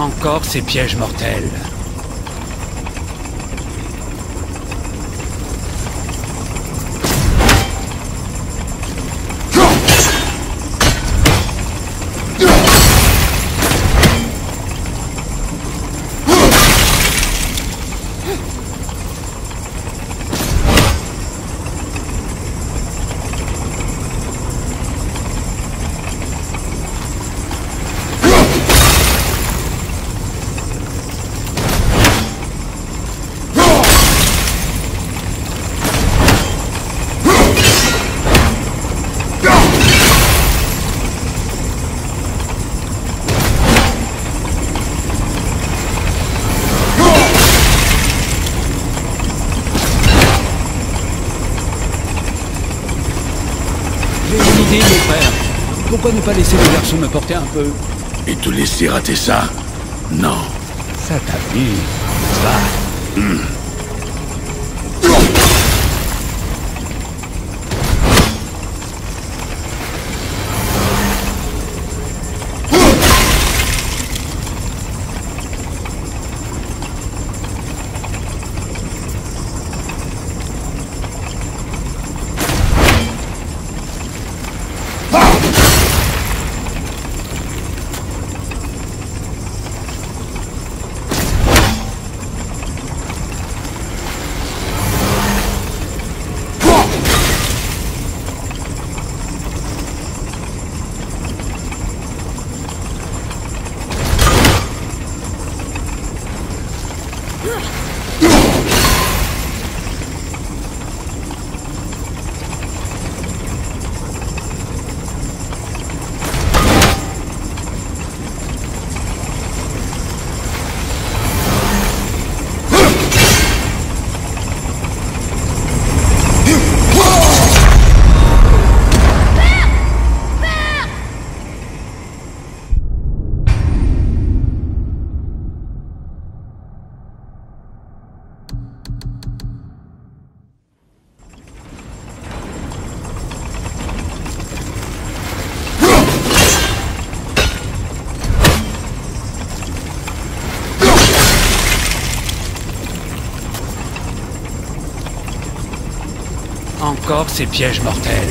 Encore ces pièges mortels. Mon frère. Pourquoi ne pas laisser le garçon me porter un peu? Et te laisser rater ça? Non. Ça t'abuse, va. Encore ces pièges mortels.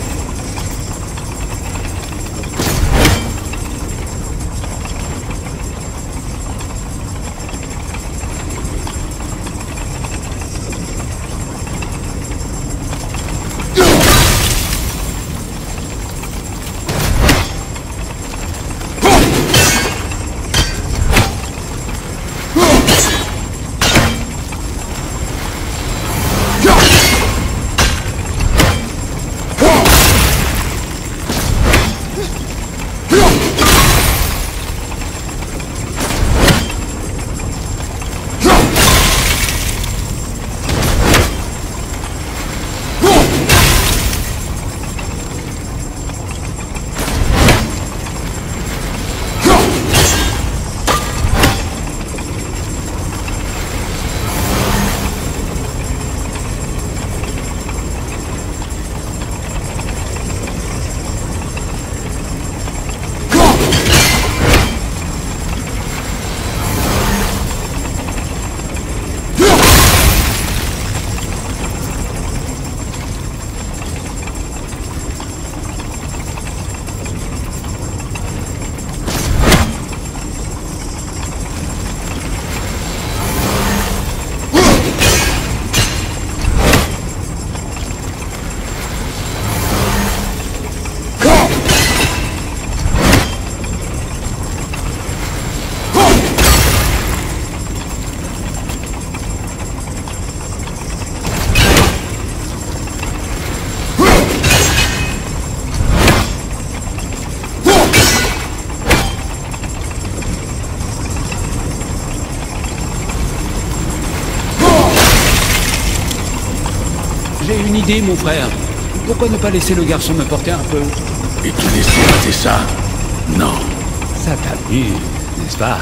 J'ai une idée, mon frère. Pourquoi ne pas laisser le garçon me porter un peu? Et te laisser rater ça? Non. Ça t'amuse, n'est-ce pas?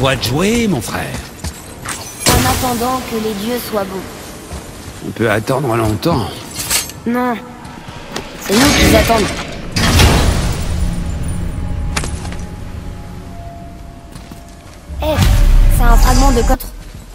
toi de jouer, mon frère. En attendant que les dieux soient beaux. On peut attendre longtemps. Non. C'est nous qui attendons. Hé, c'est un fragment de cotre.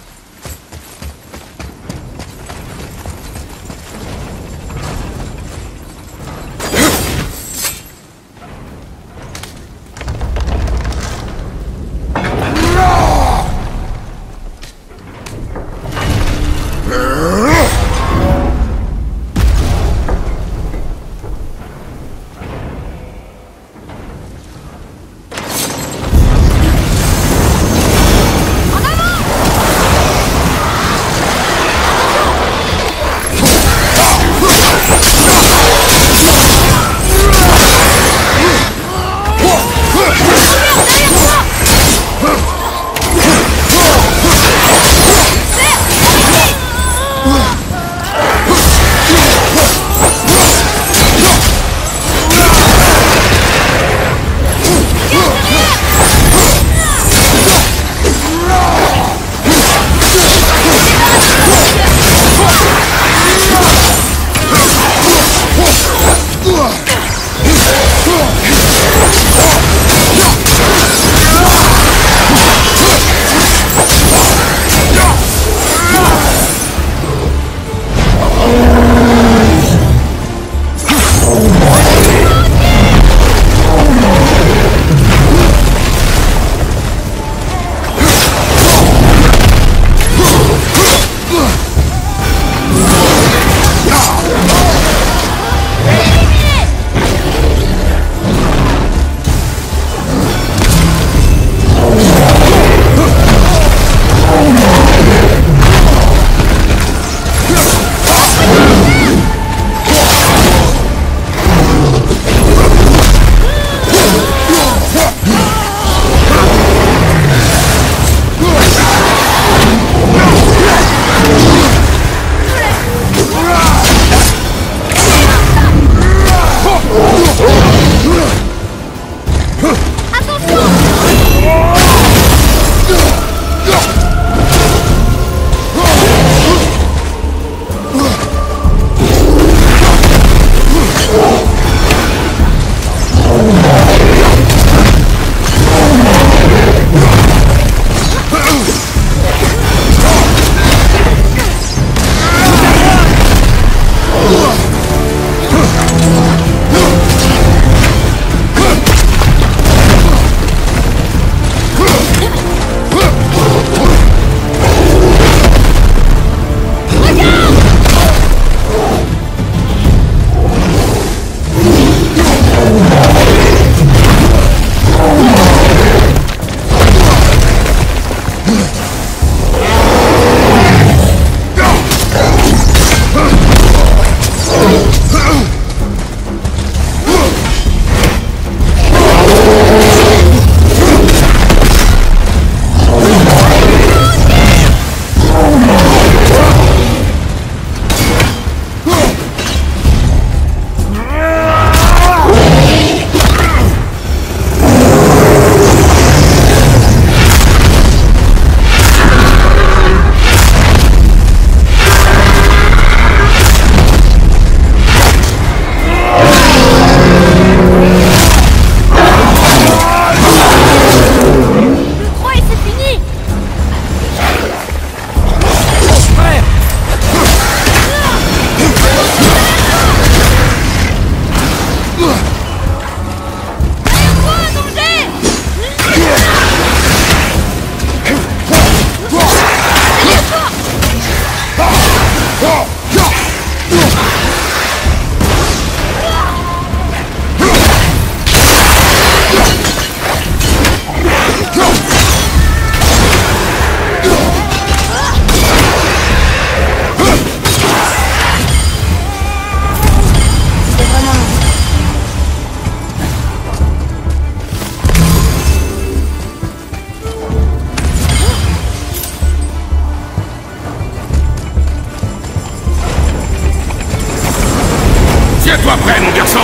Tiens-toi prêt, mon garçon!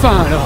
Enfin alors.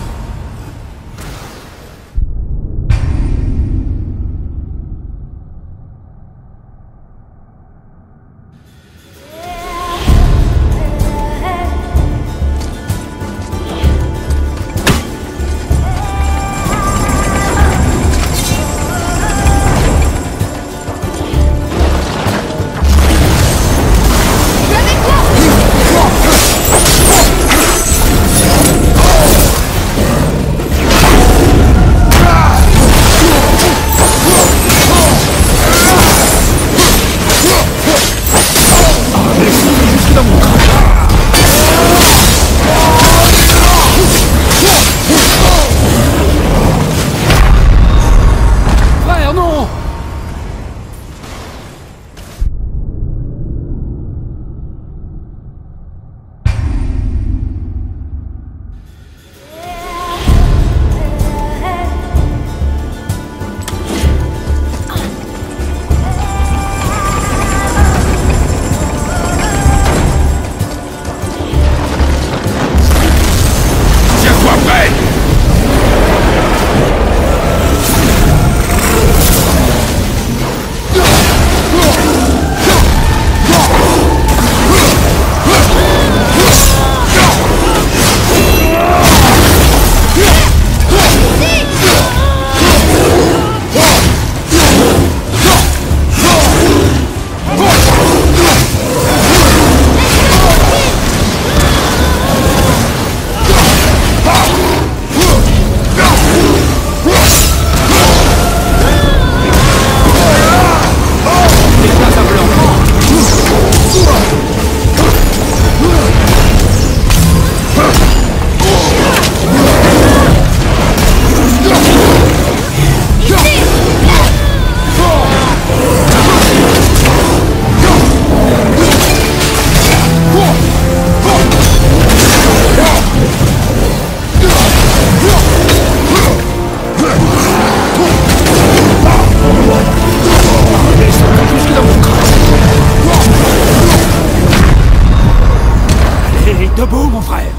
Debout, mon frère!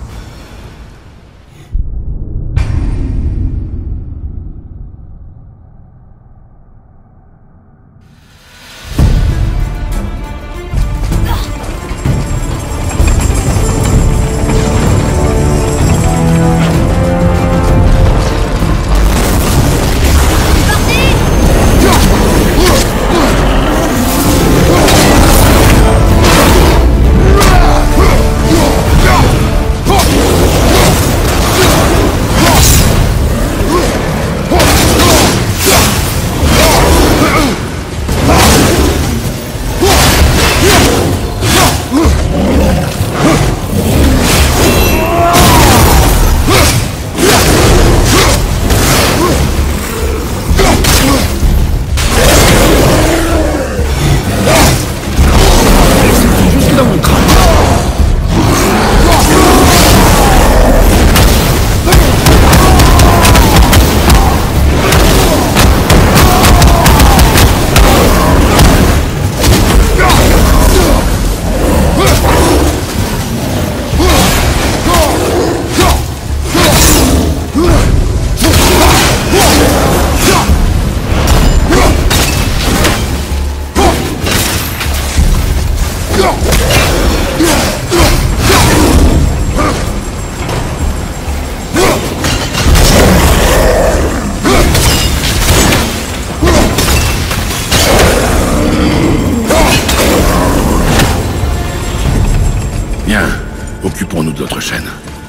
Bien, occupons-nous de notre chaîne.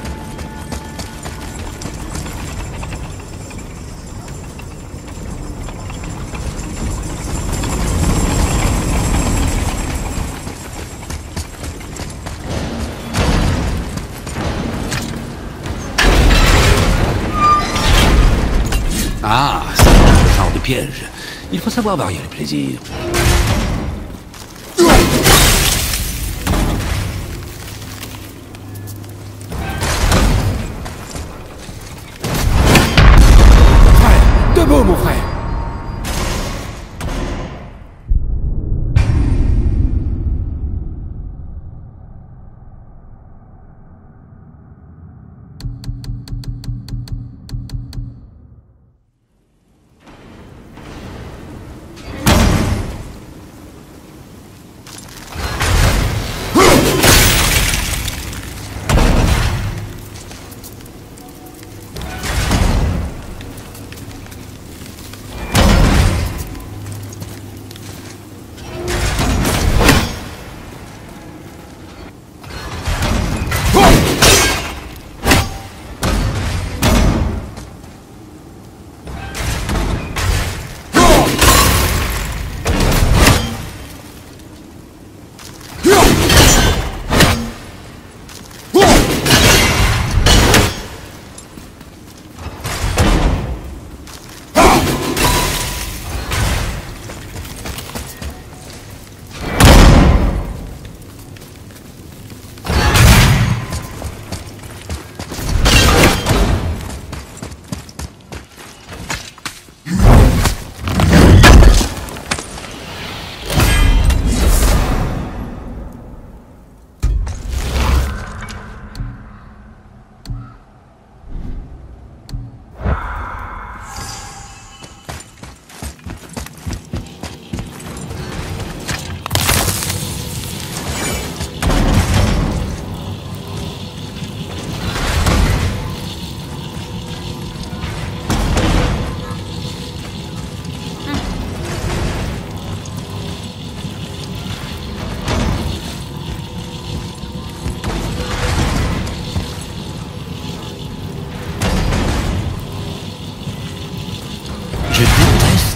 Ah, c'est le genre de piège. Il faut savoir varier les plaisirs. Debout, mon frère!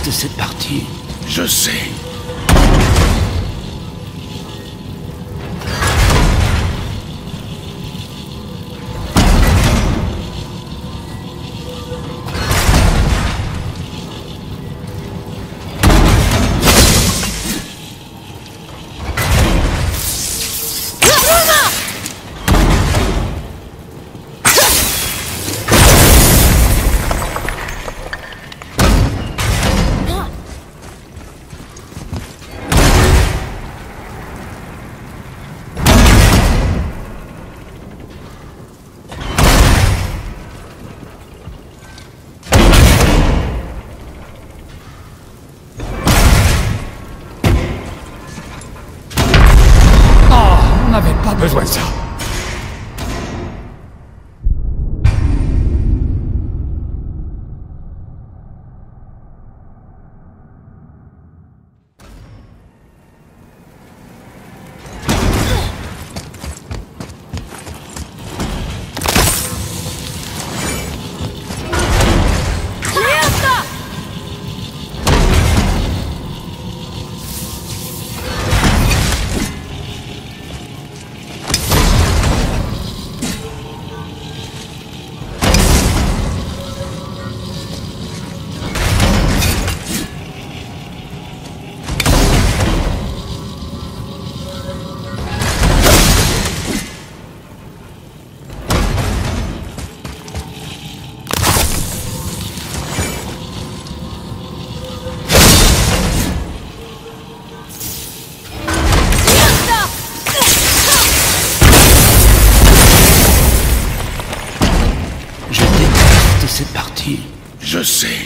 déteste cette partie. Je sais. On n'avait pas besoin de ça. Je déteste cette partie. Je sais.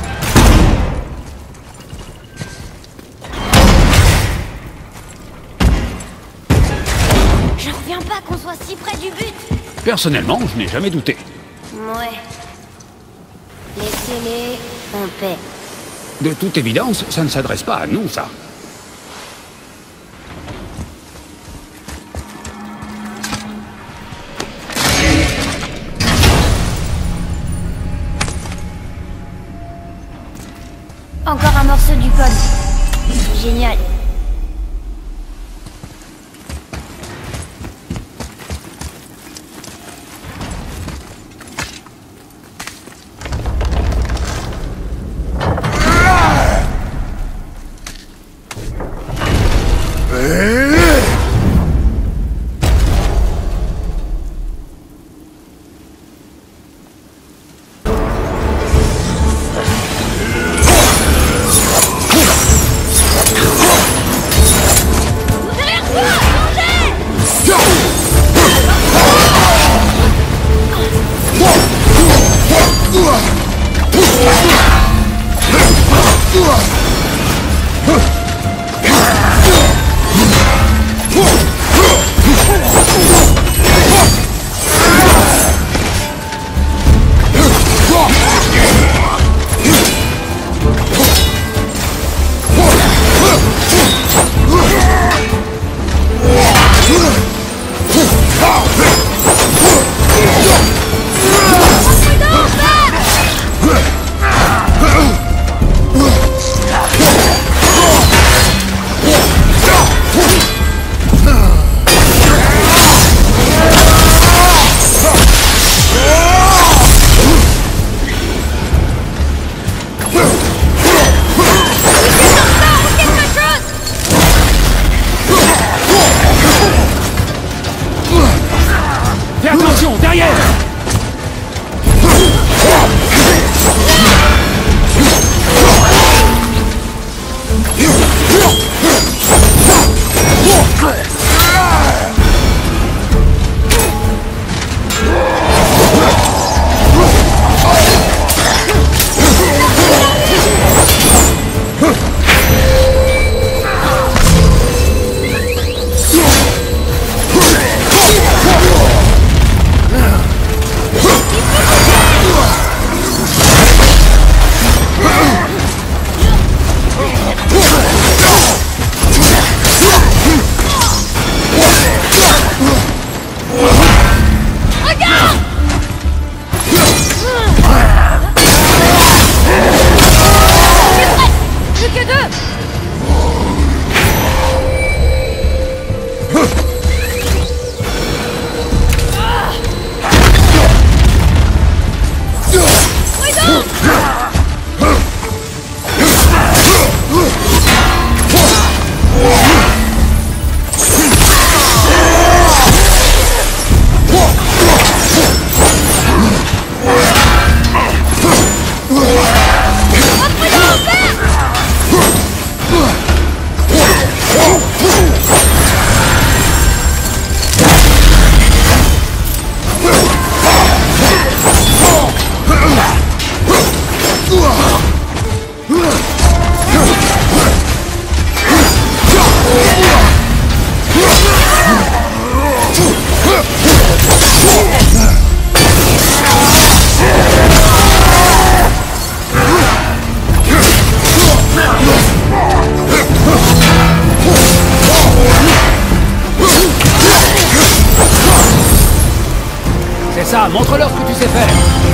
Je reviens pas qu'on soit si près du but. Personnellement, je n'ai jamais douté. Ouais. Laissez-les en paix. De toute évidence, ça ne s'adresse pas à nous, ça. Encore un morceau du code. Génial. montre-leur ce que tu sais faire.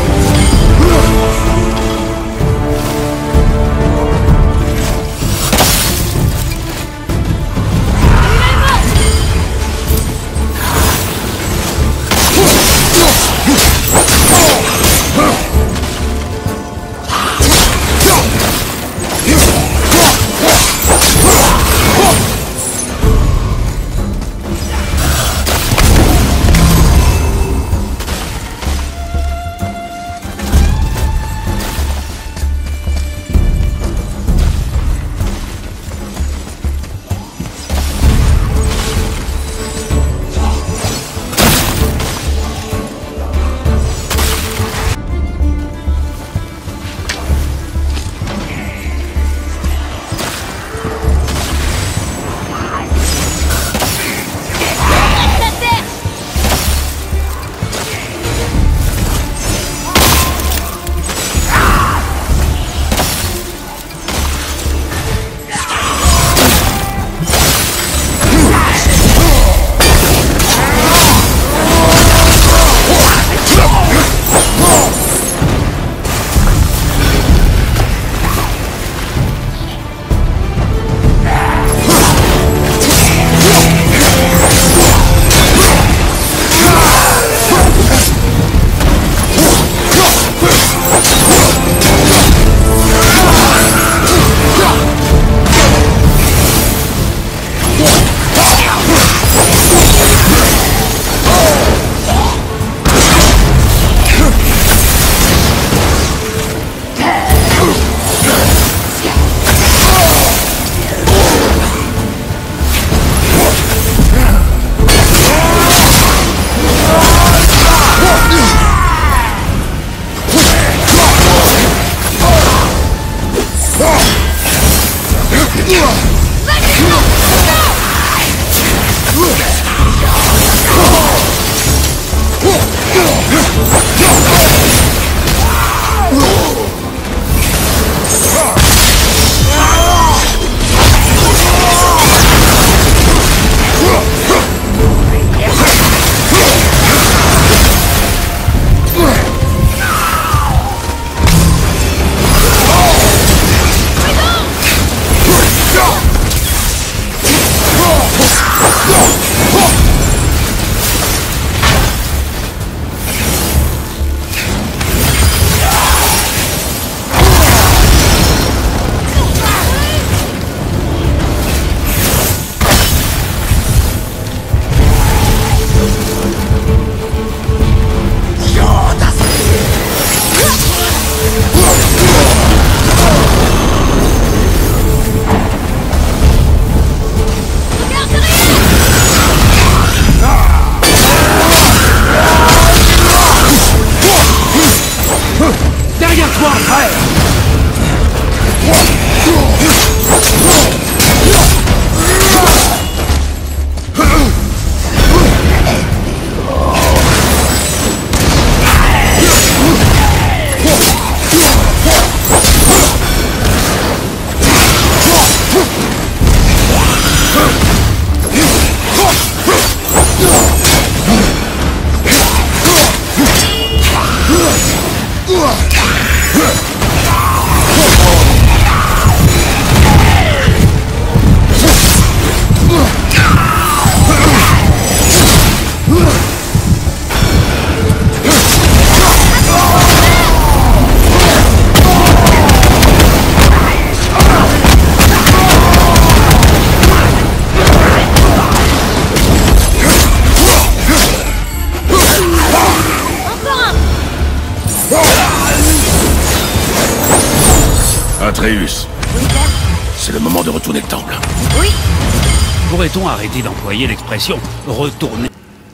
Atreus. Oui, père. C'est le moment de retourner le temple. Oui. Pourrait-on arrêter d'employer l'expression « retourner » ?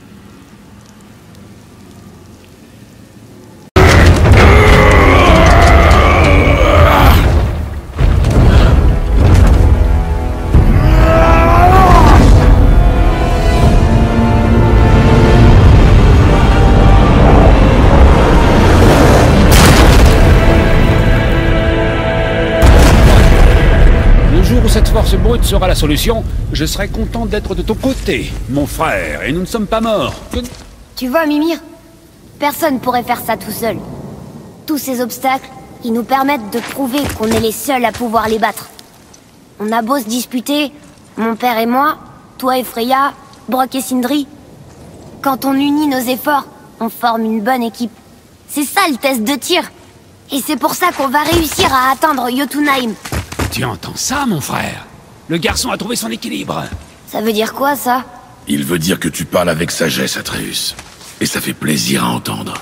Cette force brute sera la solution, je serai content d'être de ton côté, mon frère, et nous ne sommes pas morts. Tu vois, Mimir, Personne pourrait faire ça tout seul. Tous ces obstacles, ils nous permettent de prouver qu'on est les seuls à pouvoir les battre. On a beau se disputer, mon père et moi, toi et Freya, Brok et Sindri. Quand on unit nos efforts, on forme une bonne équipe. C'est ça le test de tir. Et c'est pour ça qu'on va réussir à atteindre Jotunheim. Tu entends ça, mon frère? Le garçon a trouvé son équilibre. Ça veut dire quoi, ça? Il veut dire que tu parles avec sagesse, Atreus. Et ça fait plaisir à entendre.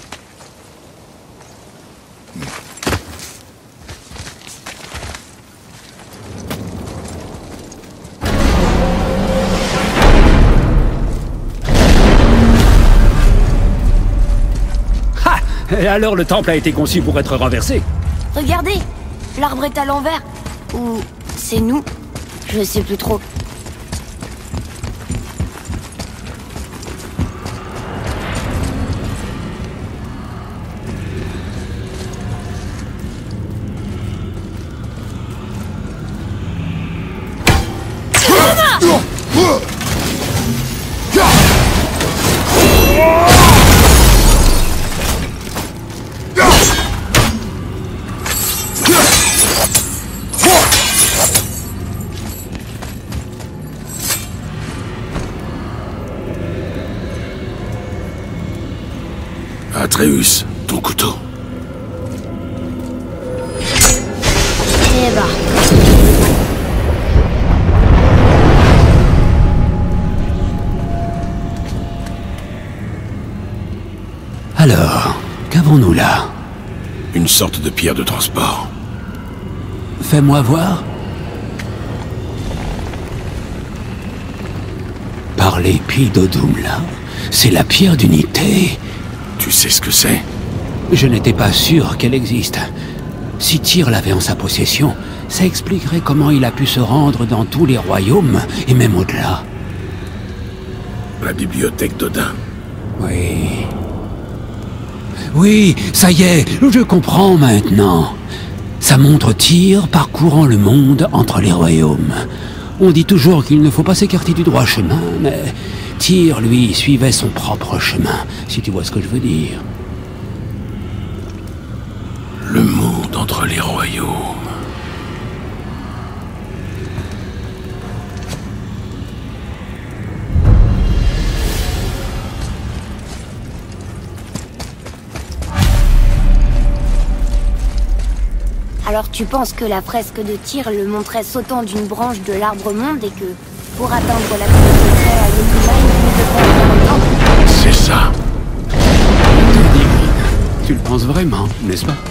Ha! Et alors le temple a été conçu pour être renversé? Regardez, l'arbre est à l'envers. Ou c'est nous? Je sais plus trop. Atreus, ton couteau. Eh bah. Alors, qu'avons-nous là? Une sorte de pierre de transport. Fais-moi voir. Par l'épée d'Odum, là, c'est la pierre d'unité. Tu sais ce que c'est? Je n'étais pas sûr qu'elle existe. Si Tyr l'avait en sa possession, ça expliquerait comment il a pu se rendre dans tous les royaumes, et même au-delà. La bibliothèque d'Odin. Oui. Oui, ça y est, je comprends maintenant. Ça montre Tyr parcourant le monde entre les royaumes. On dit toujours qu'il ne faut pas s'écarter du droit chemin, mais Tyr, lui, suivait son propre chemin, si tu vois ce que je veux dire. Le monde entre les royaumes. Alors tu penses que la fresque de Tyr le montrait sautant d'une branche de l'arbre monde et que, pour atteindre la clé secrète à Jotunheim, il devrait faire un temple? C'est ça. T'es divine. Tu le penses vraiment, n'est-ce pas?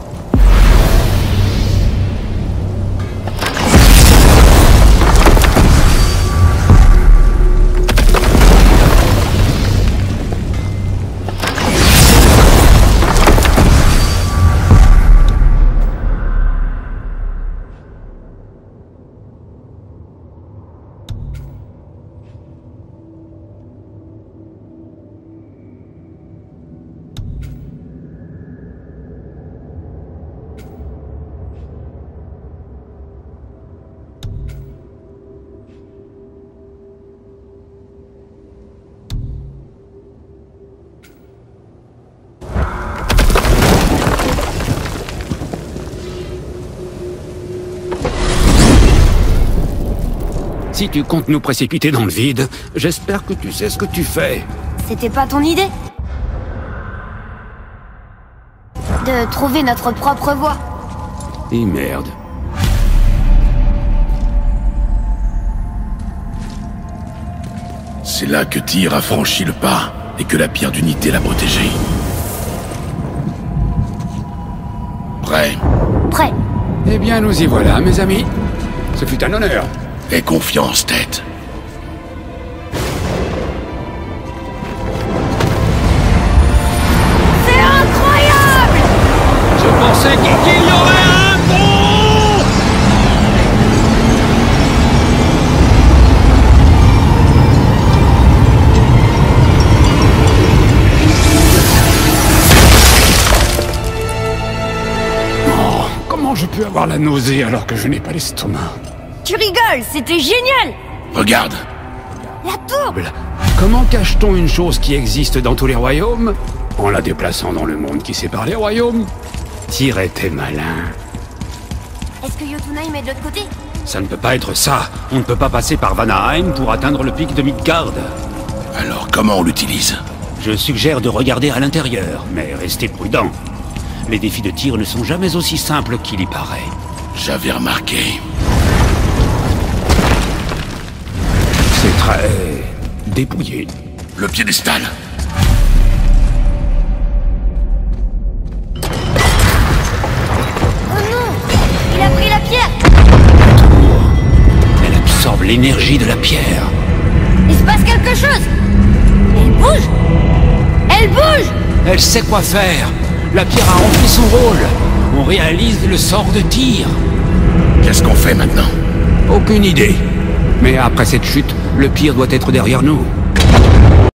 Si tu comptes nous précipiter dans le vide, j'espère que tu sais ce que tu fais. C'était pas ton idée? De trouver notre propre voie. Et merde. C'est là que Tyr a franchi le pas et que la pierre d'unité l'a protégé. Prêt? Prêt. Eh bien, nous y voilà, mes amis. Ce fut un honneur. Aie confiance, tête. C'est incroyable! Je pensais qu'il y aurait un pont! Oh, comment je peux avoir la nausée alors que je n'ai pas l'estomac? Tu rigoles, c'était génial! Regarde. La tour! Comment cache-t-on une chose qui existe dans tous les royaumes? en la déplaçant dans le monde qui sépare les royaumes. Tyr était malin. Est-ce que Jotunheim est de l'autre côté? Ça ne peut pas être ça. On ne peut pas passer par Vanaheim pour atteindre le pic de Midgard. Alors comment on l'utilise? Je suggère de regarder à l'intérieur, mais restez prudent. Les défis de tir ne sont jamais aussi simples qu'il y paraît. J'avais remarqué. C'est très... dépouillé. Le piédestal. Oh non! Il a pris la pierre! Elle absorbe l'énergie de la pierre. Il se passe quelque chose! Elle bouge! Elle bouge! Elle sait quoi faire. La pierre a rempli son rôle. On réalise le sort de Tyr. Qu'est-ce qu'on fait maintenant? Aucune idée. Mais après cette chute, le pire doit être derrière nous.